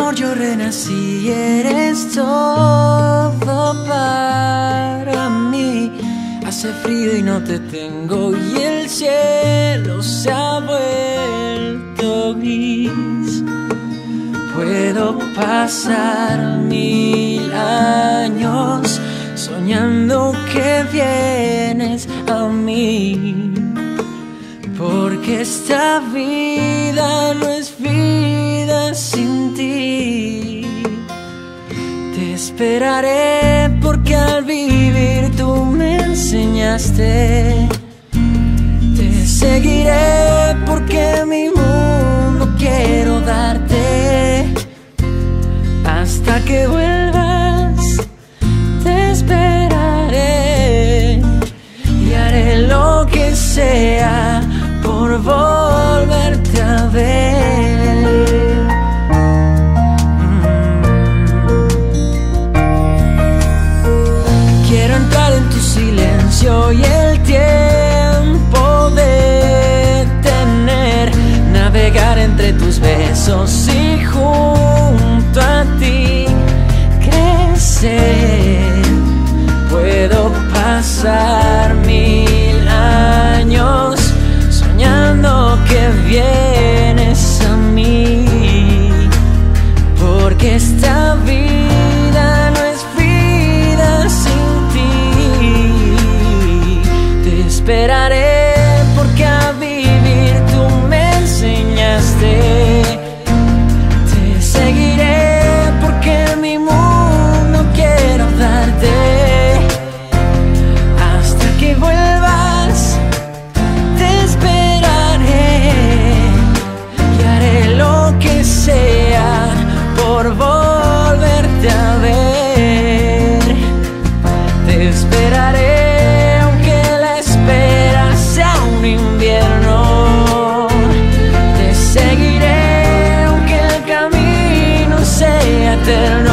yo renací, eres todo para mí. Hace frío y no te tengo, y el cielo se ha vuelto gris. Puedo pasar 1000 años soñando que vienes a mí, porque esta vida no es vida sin ti. Te esperaré porque al vivir tú me enseñaste. Te seguiré porque mi mundo quiero darte. Hasta que vuelvas te esperaré y haré lo que sea por volverte a ver. Quiero entrar en tu silencio y el tiempo detener, navegar entre tus besos y junto a ti crecer. Puedo pasar 1000 años soñando que vienes a mí, porque esta vida no es vida sin ti. Te esperaré porque a vivir tú me enseñaste. Te seguiré porque mi mundo quiero darte. Hasta que vuelvas te esperaré y haré lo que sea por volverte a ver. Te esperaré aunque la espera sea un invierno. Te seguiré aunque el camino sea eterno.